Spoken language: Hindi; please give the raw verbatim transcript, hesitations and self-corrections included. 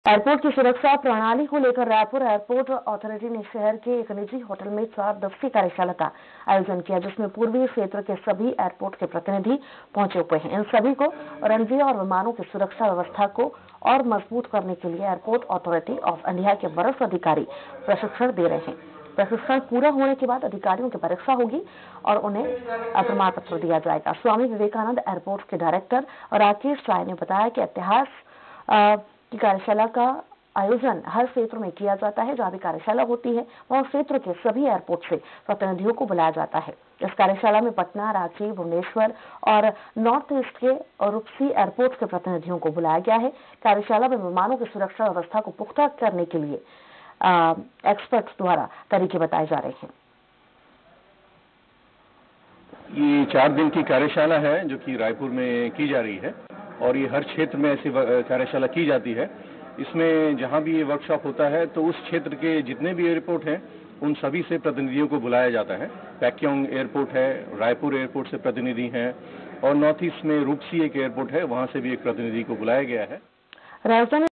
एयरपोर्ट की सुरक्षा प्रणाली को लेकर रायपुर एयरपोर्ट अथॉरिटी ने शहर के एक निजी होटल में चार दिवसीय कार्यशाला का आयोजन किया, जिसमें पूर्वी क्षेत्र के सभी एयरपोर्ट के प्रतिनिधि पहुंचे हुए हैं। इन सभी को रनवे और विमानों की सुरक्षा व्यवस्था को और मजबूत करने के लिए एयरपोर्ट अथॉरिटी ऑफ इंडिया के वरिष्ठ अधिकारी प्रशिक्षण दे रहे हैं। प्रशिक्षण पूरा होने के बाद अधिकारियों की परीक्षा होगी और उन्हें प्रमाण पत्र दिया जाएगा। स्वामी विवेकानंद एयरपोर्ट के डायरेक्टर राकेश राय ने बताया कि इतिहास की कार्यशाला का आयोजन हर क्षेत्र में किया जाता है। जहां भी कार्यशाला होती है वहां क्षेत्र के सभी एयरपोर्ट से प्रतिनिधियों को बुलाया जाता है। इस कार्यशाला में पटना, रांची, भुवनेश्वर और नॉर्थ ईस्ट के और रूपसी एयरपोर्ट के प्रतिनिधियों को बुलाया गया है। कार्यशाला में विमानों की सुरक्षा व्यवस्था को पुख्ता करने के लिए एक्सपर्ट्स द्वारा तरीके बताए जा रहे हैं। ये चार दिन की कार्यशाला है जो कि रायपुर में की जा रही है और ये हर क्षेत्र में ऐसी कार्यशाला की जाती है। इसमें जहां भी ये वर्कशॉप होता है तो उस क्षेत्र के जितने भी एयरपोर्ट हैं उन सभी से प्रतिनिधियों को बुलाया जाता है। पैक्योंग एयरपोर्ट है, रायपुर एयरपोर्ट से प्रतिनिधि हैं और नॉर्थ ईस्ट में रूपसी एक एयरपोर्ट है, वहां से भी एक प्रतिनिधि को बुलाया गया है। राजधानी